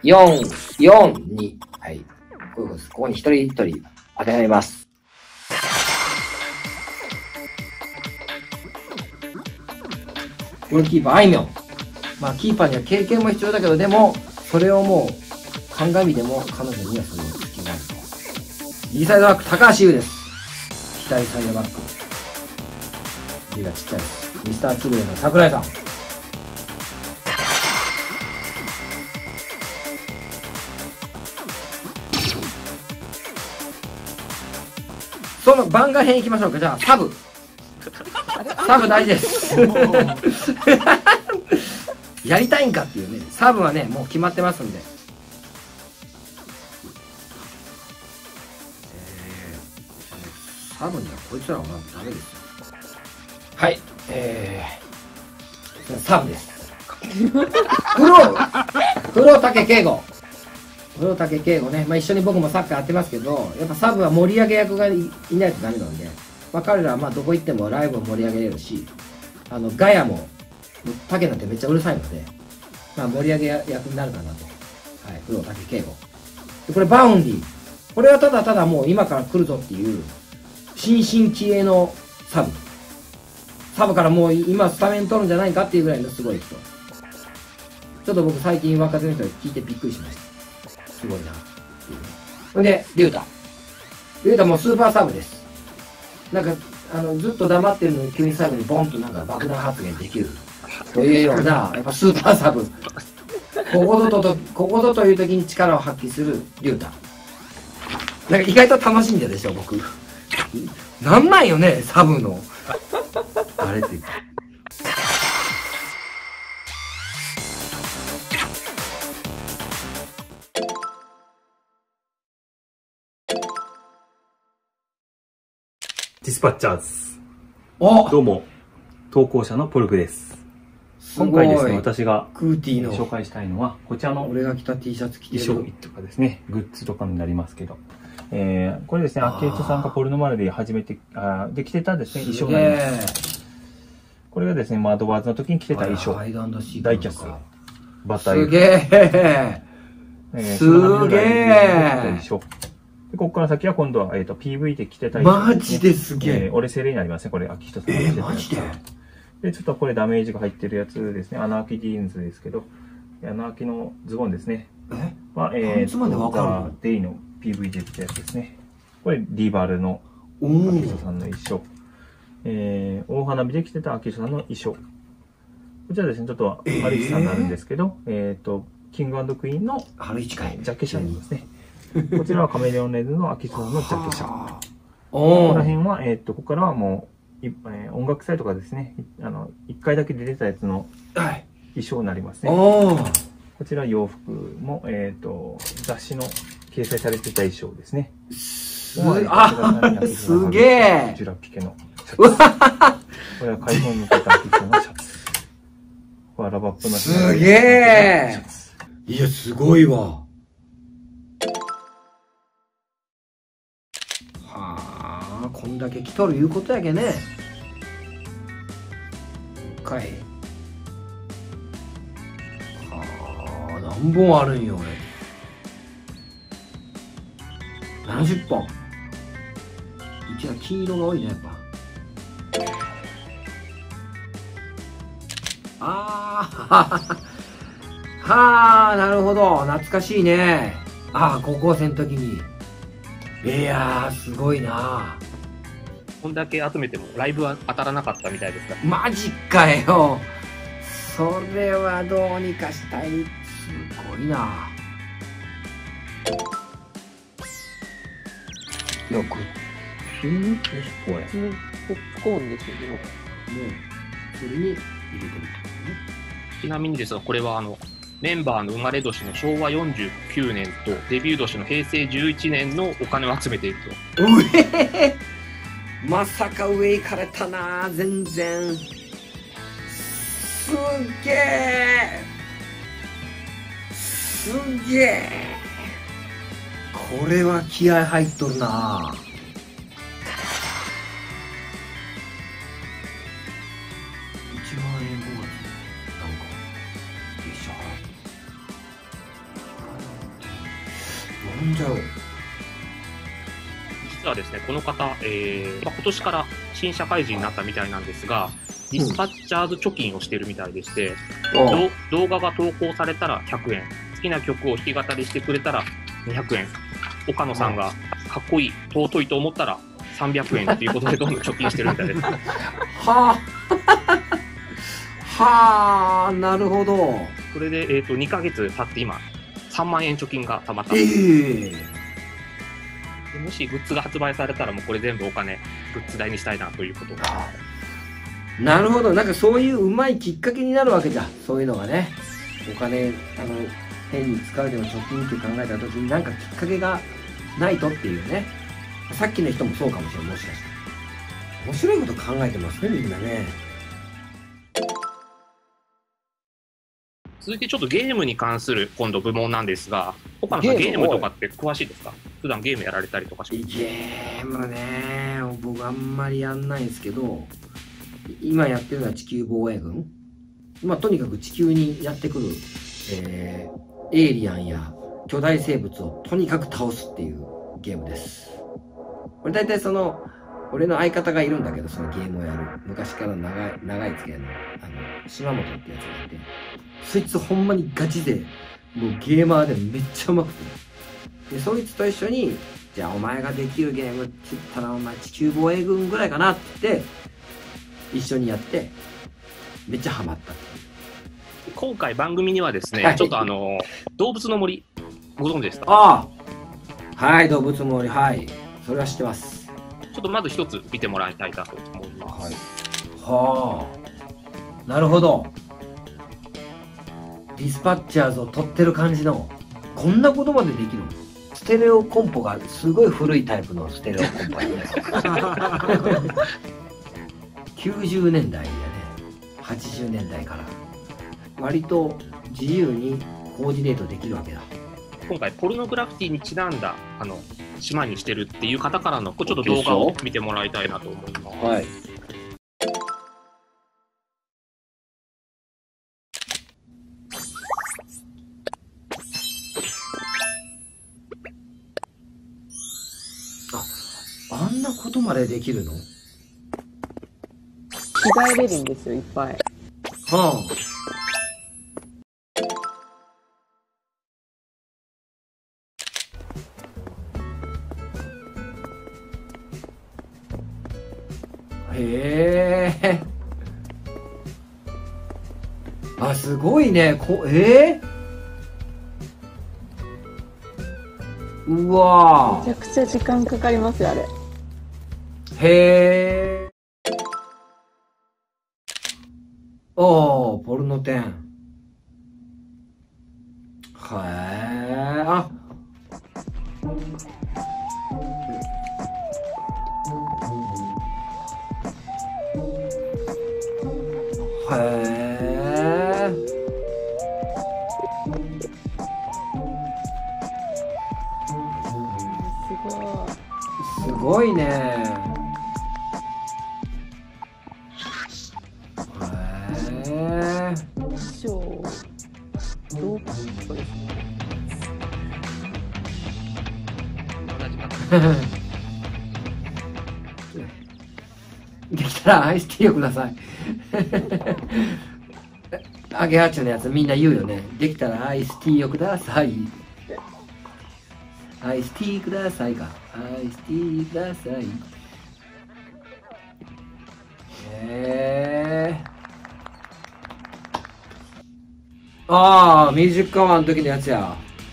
4、4、2。はい。こういうことです。ここに一人一人当てられます。ゴールキーパー、あいみょん。まあ、キーパーには経験も必要だけど、でも、それをもう、鑑みでも彼女にはそのスキルがあると。右サイドバック、高橋優です。左サイドバック。字がちっちゃいです。ミスターキルエの桜井さん。その番外編いきましょうか。じゃあ、サブ。サブ大事です。やりたいんかっていうね。サブはね、もう決まってますんで。サブにはこいつらはまずダメですよ。はい。サブです。黒竹圭吾。黒竹圭吾ね。まあ一緒に僕もサッカーやってますけど、やっぱサブは盛り上げ役がいないとダメなんで、まあ彼らはまあどこ行ってもライブを盛り上げれるし、ガヤも、竹なんてめっちゃうるさいので、まあ盛り上げ役になるかなと。はい、黒竹圭吾。で、これバウンディ。これはただただもう今から来るぞっていう、新進気鋭のサブ。サブからもう今スタメン取るんじゃないかっていうぐらいのすごい人。ちょっと僕最近若手の人に聞いてびっくりしました。すごいなっていうね。ほんで、リュウタ。リュウタもスーパーサブです。なんか、ずっと黙ってるのに急に最後にボンとなんか爆弾発言できる。というような、やっぱスーパーサブ。ここぞという時に力を発揮するリュウタ。なんか意外と楽しんでるでしょ、僕。なんなんよね、サブの。あれって。 ディスパッチャーズ。 お、 どうも、投稿者のポルクです。今回ですね、私がクーティーの紹介したいのは、こちらの俺が着た T シャツ着てる衣装とかですね、グッズとかになりますけど、これですね、アケイチさんがポルノマルで始めて、で着てたですね、衣装になります。これがですね、マドワーズの時に着てた衣装。大脚、バター。 すげえ。すげえ。 で、ここから先は今度は、PV で着てた衣装、 マジですげえ。 オレセレになりますね、これ、秋人さんが着てたやつ。 マジで。 で、ちょっとこれダメージが入ってるやつですね。アナーキジーンズですけど、アナーキのズボンですね。は、 いつまでわかるデイの PV で着たやつですね。これ、ディーバルの秋人さんの衣装。大花火で着てた秋人さんの衣装。こちらですね、ちょっと、ハルイチさんになるんですけど、キング&クイーンのジャケ写ですね。こちらはカメレオンレーズの秋人さんのジャケ写。ここら辺は、ここからはもう、音楽祭とかですね、1回だけ出てたやつの衣装になりますね。こちら洋服も、雑誌の掲載されてた衣装ですね。 すげえ。 ジュラピケのシャツ。これは開放に向けた秋人のシャツ。これはラバップのシャツ。 すげえ。いや、すごいわ。はあ、こんだけ来とるいうことやけね。かい。はあ、何本あるんよ、俺。70本。うちは黄色が多いね、やっぱ。はあ、なるほど。懐かしいね。高校生の時に。いやー、すごいな。 こんだけ集めてもライブは当たらなかったみたいですから。 マジかよ。それはどうにかしたい。すごいな。よく。これ。 ポップコーンですよね。 それに入れてる。 ちなみにですが、これはメンバーの生まれ年の昭和49年とデビュー年の平成11年のお金を集めていると。 まさか上行かれたな。全然。すげえ。すげえ。これは気合入っとるな。1万円5月なんか月謝払って。 なんじゃろう。 実はですね、この方、今年から新社会人になったみたいなんですが、ディスパッチャーズ貯金をしているみたいでして、動画が投稿されたら100円、好きな曲を弾き語りしてくれたら200円、岡野さんがかっこいい、尊いと思ったら300円ということでどんどん貯金してるみたいです。 はあはあ、なるほど。 それで、2ヶ月経って今、3万円貯金がたまった。もしグッズが発売されたらもうこれ全部お金、グッズ代にしたいなということが。 なるほど。なんかそういううまいきっかけになるわけじゃん。そういうのがね。お金、変に使うでも貯金って考えた時になんかきっかけがないとっていうね。さっきの人もそうかもしれない。もしかして。面白いこと考えてますね、みんなね。 続いてちょっとゲームに関する今度部門なんですが、岡野さんゲームとかって詳しいですか？普段ゲームやられたりとかします？ ゲームね、僕あんまりやんないんですけど、今やってるのは地球防衛軍。まあとにかく地球にやってくる、エイリアンや巨大生物をとにかく倒すっていうゲームです。これ大体俺の相方がいるんだけど、そのゲームをやる。昔から長い付き合いの、島本ってやつがいて、そいつほんまにガチで、もうゲーマーでめっちゃ上手くて。で、そいつと一緒に、じゃあお前ができるゲームって言ったらお前地球防衛軍ぐらいかなって言って、一緒にやって、めっちゃハマった。 今回番組にはですね、 はい、 ちょっと動物の森、ご存知ですか？ ああ、はい、動物の森、はい。それは知ってます。 ちょっとまず一つ見てもらいたいなと思います。はい。 はあ。なるほど。ディスパッチャーズを取ってる感じの、こんなことまでできるの？ステレオコンポがすごい古いタイプのステレオコンポやね。90年代やね。80年代から。割と自由にコーディネートできるわけだ。 今回ポルノグラフィティにちなんだ島にしてるっていう方からのちょっと動画を見てもらいたいなと思います。 はい。あんなことまでできるの？ 着替えれるんですよ、いっぱい。 はあ。へえ。あ、すごいね。うわめちゃくちゃ時間かかりますよ、あれ。 へえ。おー、ポルノ店。へえ。あ。へえ。すごいね。へえ。 衣装、ロープですね。 できたらアイスティーをください。アゲハチョのやつみんな言うよね。できたらアイスティーをください。アイスティーくださいか。アイスティーください。ああ、ミュージックアワーの時のやつや。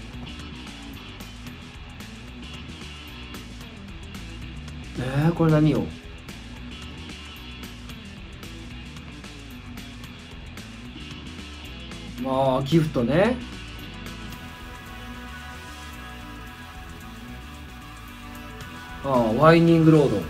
これ何よ。まあ、ギフトね。ああ、ワイニングロード。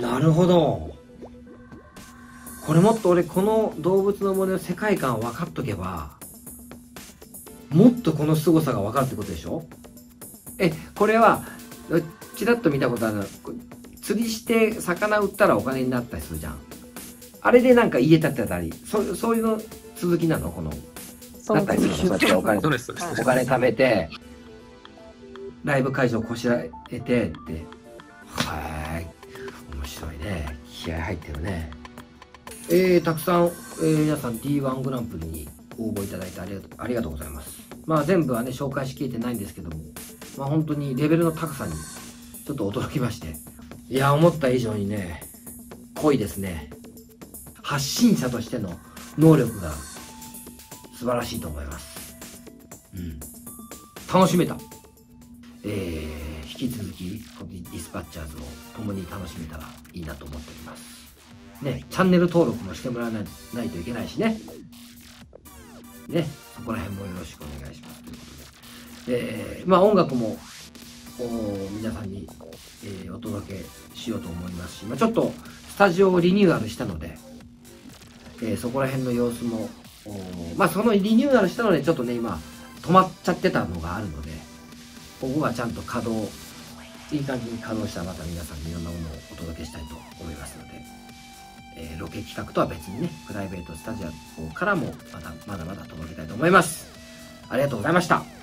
なるほど。これもっと俺この動物の森の世界観を分かっとけば、もっとこの凄さが分かるってことでしょ。これはちらっと見たことあるの、釣りして魚売ったらお金になったりするじゃん。あれでなんか家建てたり、そういうの続きなの、このだったりするの。そうやってお金貯めてライブ会場こしらえてって。はい、面白いね。気合入ってるね。たくさん、皆さん D1 グランプリに応募いただいてありがとうございます。まあ全部はね紹介しきれてないんですけども、まあ本当にレベルの高さにちょっと驚きまして、いや思った以上にね濃いですね。発信者としての能力が素晴らしいと思います。楽しめた。引き続きディスパッチャーズを共に楽しめたらいいなと思っておりますね。チャンネル登録もしてもらわないといけないしね。そこら辺もよろしくお願いしますということで、まあ音楽も皆さんに、お届けしようと思いますし、まあ、ちょっとスタジオをリニューアルしたので、そこら辺の様子もまあそのリニューアルしたのでちょっとね今止まっちゃってたのがあるので、ここはちゃんといい感じに稼働したらまた皆さんにいろんなものをお届けしたいと思いますので、ロケ企画とは別にねプライベートスタジオからもまだまだ届けたいと思います。ありがとうございました。